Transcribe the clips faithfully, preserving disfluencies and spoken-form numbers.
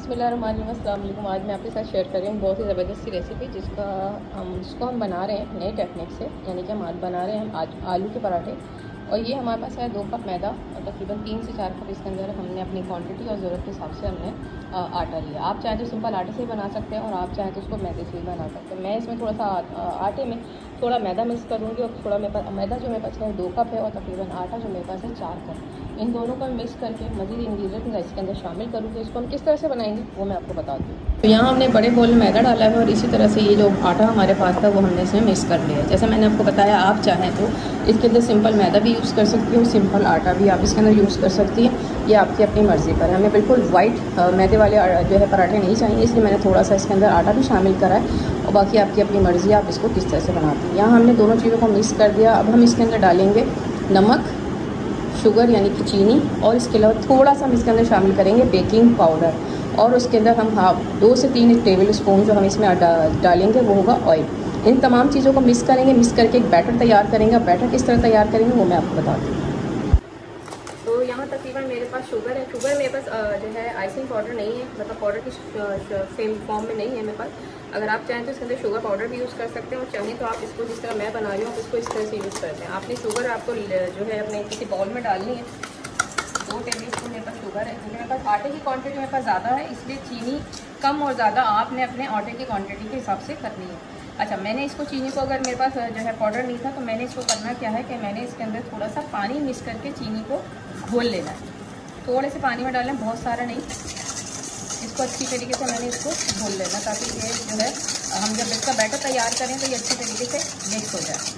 बिस्मिल्लाहिर्रहमानिर्रहीम, अस्सलाम वालेकुम। आज मैं आपके साथ शेयर कर रही हूँ बहुत ही ज़बरदस्त सी रेसिपी जिसका हम जिसको हम बना रहे हैं नए टेक्निक से, यानी कि हम आज बना रहे हैं हम आज आलू के पराठे। और ये हमारे पास है दो कप मैदा और तकरीबन तीन से चार कप इसके अंदर हमने अपनी क्वांटिटी और ज़रूरत के हिसाब से हमने आटा लिया। आप चाहें तो सिंपल आटे से भी बना सकते हैं और आप चाहें तो उसको मैदे से भी बना सकते हैं। मैं इसमें थोड़ा सा आटे में थोड़ा मैदा मिक्स करूँगी और थोड़ा मेरे पास मैदा जो मेरे पास है दो कप है और तकरीबन आटा जो मेरे पास है चार कप। इन दोनों को मिक्स करके मज़ीद इंग्रीडिएंट मैं इसके अंदर शामिल करूँगी। इसको हम किस तरह से बनाएंगे वो मैं आपको बता दूँ। तो यहाँ हमने बड़े बोल में मैदा डाला है और इसी तरह से ये जो आटा हमारे पास था वो हमने इसमें मिक्स कर लिया है। जैसे मैंने आपको बताया, आप चाहें तो इसके अंदर सिंपल मैदा भी यूज़ कर सकती हो, सिंपल आटा भी आप इसके अंदर यूज़ कर सकती हैं। ये आपकी अपनी मर्ज़ी पर है। हमें बिल्कुल वाइट मैदे वाले जो है पराठे नहीं चाहिए, इसलिए मैंने थोड़ा सा इसके अंदर आटा भी शामिल करा है और बाकी आपकी अपनी मर्ज़ी, आप इसको किस तरह से बनाती हैं। यहाँ हमने दोनों चीज़ों को मिक्स कर दिया। अब हम इसके अंदर डालेंगे नमक, शुगर यानी कि चीनी, और इसके अलावा थोड़ा सा हम इसके अंदर शामिल करेंगे बेकिंग पाउडर, और उसके अंदर हम हाफ दो से तीन टेबल स्पून जो हम इसमें डालेंगे वो होगा ऑयल। इन तमाम चीज़ों को मिक्स करेंगे। मिक्स करके एक बैटर तैयार करेंगे। बैटर किस तरह तैयार करेंगे वो मैं आपको बताती हूँ। तो यहाँ तकरीबन मेरे पास शुगर है। शुगर मेरे पास जो है आइसिंग पाउडर नहीं है, मतलब पाउडर की सेम फॉर्म में नहीं है मेरे पास। अगर आप चाहें तो इसके अंदर शुगर पाउडर भी यूज़ कर सकते हैं और चाहें तो आप इसको जिस तरह मैं बना रही हूँ इसको इस तरह से यूज़ करते हैं। आपने शुगर आपको जो है अपने किसी बाउल में डालनी है। दो टेबल स्पून मेरे पास शुगर है क्योंकि मेरे पास आटे की क्वांटिटी मेरे पास ज़्यादा है, इसलिए चीनी कम और ज़्यादा आपने अपने आटे की क्वांटिटी के हिसाब से करनी है। अच्छा, मैंने इसको चीनी को, अगर मेरे पास जो है पाउडर नहीं था तो मैंने इसको करना क्या है कि मैंने इसके अंदर थोड़ा सा पानी मिक्स करके चीनी को घोल लेना है। थोड़े से पानी में डालें, बहुत सारा नहीं। इसको अच्छी तरीके से मैंने इसको घोल लेना ताकि ये जो है हम जब इसका बैटर तैयार करें तो ये अच्छी तरीके से मिक्स हो जाए।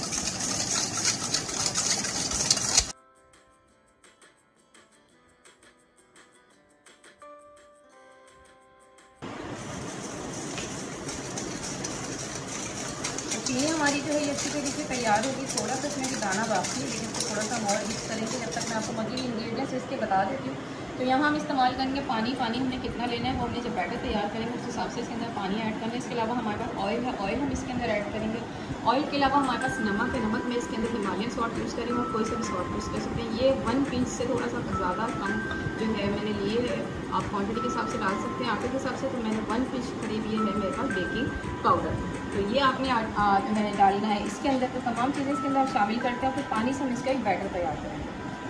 चीनी हमारी जो है ये अच्छी तरीके से तैयार होगी। थोड़ा सा इसमें भी दाना बाकी है लेकिन इसको थोड़ा सा और मिक्स करेंगे जब तक मैं आपको मज़ीद इंग्रेडिएंट्स इसके बता देती हूँ। तो यहाँ हम इस्तेमाल करेंगे पानी। पानी हमने कितना लेना है वो हमने जब बैटर तैयार करेंगे उस हिसाब से इसके अंदर पानी ऐड करना है। इसके अलावा हमारे पास ऑयल है, ऑयल हम इसके अंदर ऐड करेंगे। ऑयल के अलावा हमारे पास नमक है। नमक में इसके अंदर हिमालयन सॉल्ट यूज़ करेंगे और कोई सा भी सॉल्ट यूज़ कर सकते हैं। ये वन पिंच से थोड़ा सा ज़्यादा कम जो है मैंने लिए है, आप क्वांटिटी के हिसाब से डाल सकते हैं, आटे के हिसाब से। तो मैंने वन पिंच करीब ये है मेरे पास बेकिंग पाउडर। तो ये आपने जो है डालना है इसके अंदर। तो तमाम चीज़ें इसके अंदर शामिल करते हैं, फिर पानी से हम इसका एक बैटर तैयार करेंगे।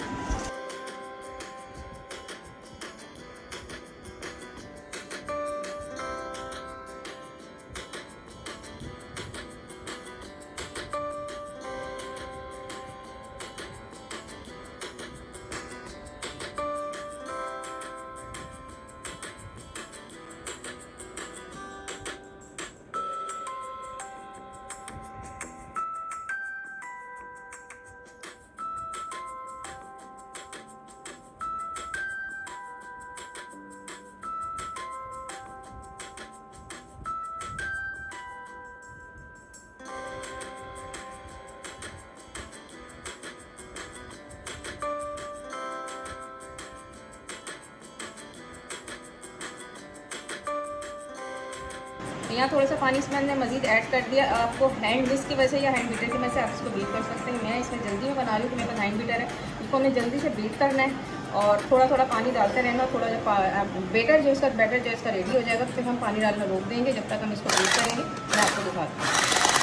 यहाँ थोड़ा सा पानी इसमें हमने मज़ीद ऐड कर दिया। आपको हैंड विस्क की वजह से या हैंड बीटर की वजह से आप इसको बीट कर सकते हैं। मैं इसमें जल्दी में बना रही हूँ तो मेरे पास हैंड बीटर है। इसको हमने जल्दी से बीट करना है और थोड़ा थोड़ा पानी डालते रहना। थोड़ा जो बेटर जो इसका बैटर जो इसका रेडी हो जाएगा तो फिर हम पानी डालना रोक देंगे जब तक हम इसको बीट करेंगे। मैं आपको दिखाती हूँ।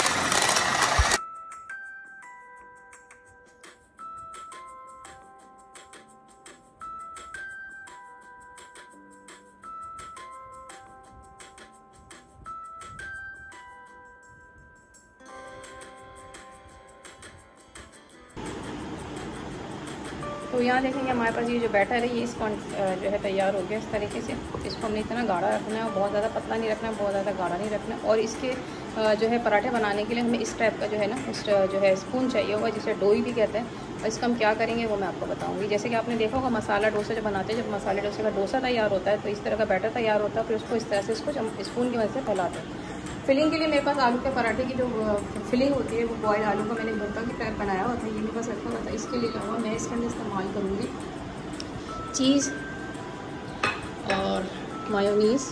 तो यहाँ देखेंगे हमारे पास ये जो बैटर है ये इसको जो है तैयार हो गया इस तरीके से। इसको हमने इतना गाढ़ा रखना है और बहुत ज़्यादा पतला नहीं रखना है, बहुत ज़्यादा गाढ़ा नहीं रखना है। और इसके जो है पराठे बनाने के लिए हमें इस टाइप का जो है ना इस जो है स्पून चाहिए होगा, जिसे डोई भी कहते हैं। और इसका हम क्या करेंगे वो मैं आपको बताऊँगी। जैसे कि आपने देखा होगा मसाला डोसा जब बनाते हैं, जब मसाले डोसे का डोसा तैयार होता है तो इस तरह का बैटर तैयार होता है। फिर उसको इस तरह से इसको स्पून की मदद से फैलाते हैं। फिलिंग के लिए मेरे पास आलू के पराठे की जो फिलिंग होती है वो बॉयल आलू का मैंने भुट्टा की टाइप बनाया हुआ था, ये मेरे पास रखा हुआ था। इसके लिए हुआ मैं इसके अंदर इस्तेमाल करूँगी चीज़ और मायोनीज़,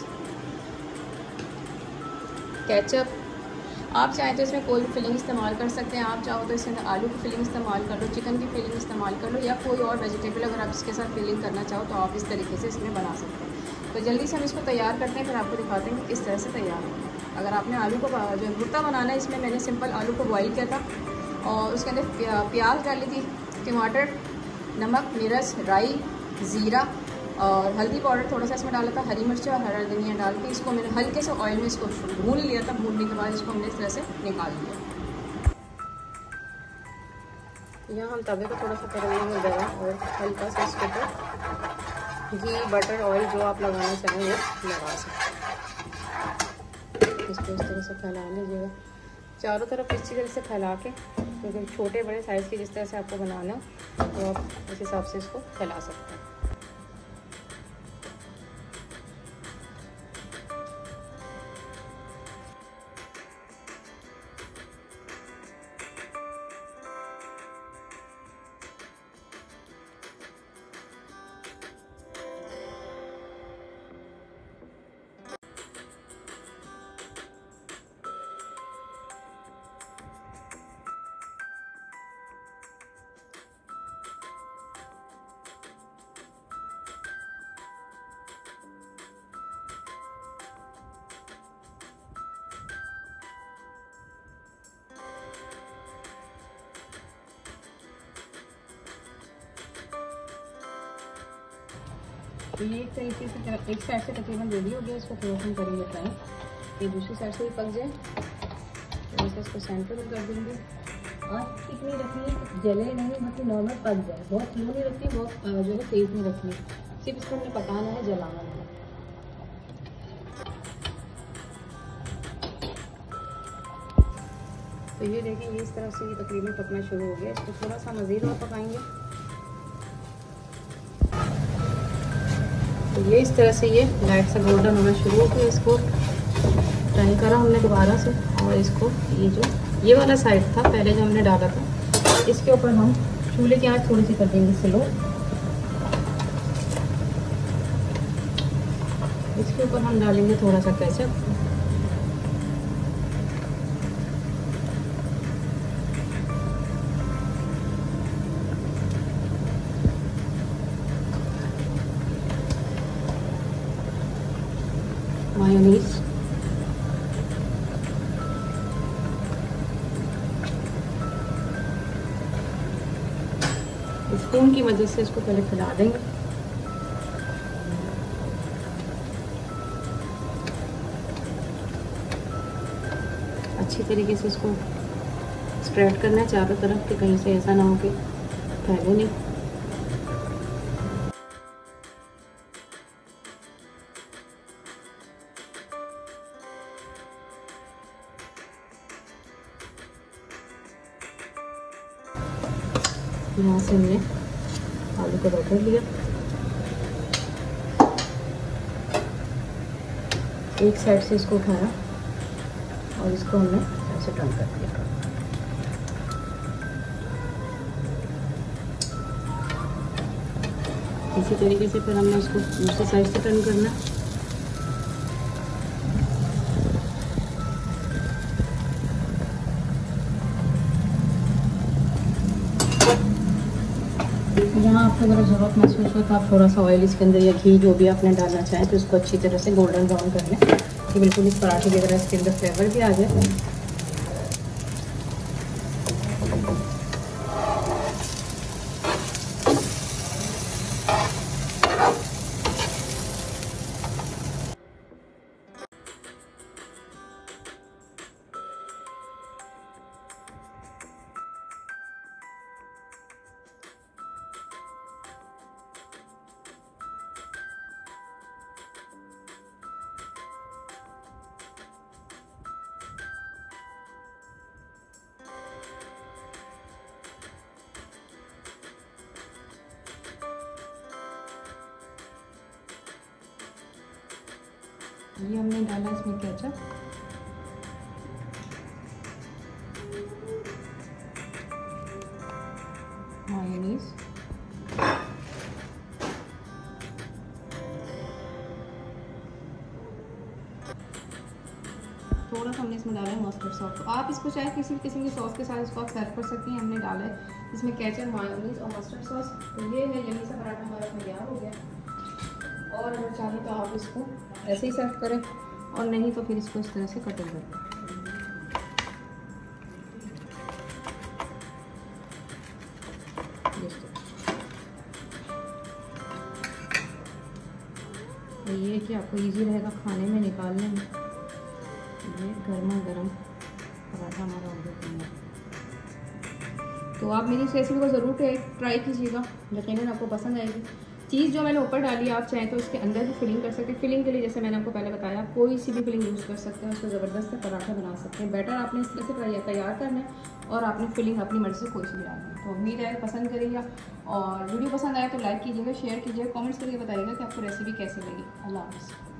केचप। आप चाहें तो इसमें कोई भी फिलिंग इस्तेमाल कर सकते हैं। आप चाहो तो इसके अंदर आलू की फिलिंग इस्तेमाल कर लो, चिकन की फिलिंग इस्तेमाल कर लो, या कोई और वेजिटेबल अगर आप इसके साथ फिलिंग करना चाहो तो आप इस तरीके से इसमें बना सकते हैं। तो जल्दी से हम इसको तैयार करते हैं, फिर आपको दिखाते हैं कि किस तरह से तैयार होगा। अगर आपने आलू को जो भुर्ता बनाना है, इसमें मैंने सिंपल आलू को बॉईल किया था और उसके अंदर प्याज डाली थी, टमाटर, नमक, मिर्च, राई, ज़ीरा और हल्दी पाउडर थोड़ा सा इसमें डाला था, हरी मिर्च और हरा धनिया डाल के इसको मैंने हल्के से ऑयल में इसको भून लिया था। भूनने के बाद इसको हमने इस तरह से निकाल लिया। यहाँ हम तवे को थोड़ा सा तलने में गया और हल्का सा इसके ऊपर घी, बटर, ऑयल जो आप लगाना चाहें वो लगा सकते हैं। इसको इस तरह से फैला लीजिएगा चारों तरफ इसी तरह से फैला के, क्योंकि छोटे बड़े साइज़ की जिस तरह से आपको बनाना तो आप उस हिसाब से इसको फैला सकते हैं। तो ये एक तरीके से एक साइड से तकरीबन रेडी हो गया। इसको थोड़ा हम करेंगे फ्राई, ये दूसरी साइड से भी पक जाए। तो इसे इसको सेंटर में कर देंगे। आँच कितनी रखनी है, जले नहीं, मतलब नॉर्मल पक जाए। बहुत स्लो नहीं रखनी, बहुत जो है तेज़ नहीं रखनी, सिर्फ इसको हमें पकाना है, जलाना है। तो ये देखें, ये इस तरफ से ये तकरीबन पकना शुरू हो गया। इसको थोड़ा सा मज़ीद और पकाएंगे। तो ये इस तरह से ये लाइट सा गोल्डन होना शुरू हो गया। इसको फ्राई करा हमने दोबारा से, और इसको ये जो ये वाला साइड था पहले जो हमने डाला था, इसके ऊपर हम चूल्हे की आंच थोड़ी सी कर देंगे स्लो। इसके ऊपर हम डालेंगे थोड़ा सा केचप। मायोनीज, स्पून की मदद से इसको पहले फैला देंगे। अच्छी तरीके से इसको स्प्रेड करना है चारों तरफ, कि कहीं से ऐसा ना हो कि फैले नहीं। यहाँ से हमने आलू को बटर लिया, एक साइड से इसको उठाया और इसको हमने ऐसे टर्न कर दिया। इसी तरीके से फिर हमने इसको दूसरी साइड से टर्न करना है। यहाँ आपको अगर ज़रूरत महसूस हो तो आप थोड़ा सा ऑयल इसके अंदर या घी जो भी आपने डालना चाहें तो इसको अच्छी तरह से गोल्डन ब्राउन कर लें, कि बिल्कुल इस पराठे की तरह इसके अंदर फ्लेवर भी आ जाए। ये हमने डाला इसमें केचप, मायोनीज, थोड़ा सा हमने इसमें डाला है मस्टर्ड सॉस। तो आप इसको चाहे किसी किस्म की सॉस के साथ इसको आप सर्व कर सकती हैं। हमने डाला है इसमें केचप, मायोनीज और मस्टर्ड सॉस। तो ये है यम्मी सा पराठा हमारा तैयार हो गया। और अगर चाहें तो आप इसको ऐसे ही सर्व करें और नहीं तो फिर इसको इस तरह से कटिंग करें। तो ये कि आपको इजी रहेगा खाने में निकालने में। ये गर्मा गर्म पराठा हमारा हो गया। तो आप मेरी इस रेसिपी को ज़रूर ट्राई कीजिएगा, यकीनन आपको पसंद आएगी। चीज़ जो मैंने ऊपर डाली आप चाहें तो इसके अंदर भी फिलिंग कर सकते हैं। फिलिंग के लिए जैसे मैंने आपको पहले बताया कोई सी भी फिलिंग यूज़ कर सकते हैं, उसको ज़बरदस्त पराठा बना सकते हैं। बैटर आपने इस तरह से तैयार करना है और आपने फिलिंग अपनी मर्ज़ी से कोई सी भी डालनी है। तो उम्मीद है पसंद करिएगा और वीडियो पसंद आए तो लाइक कीजिएगा, शेयर कीजिएगा, कमेंट्स करके बताइएगा कि आपको रेसिपी कैसी लगी। अल्लाह हाफ़िज़।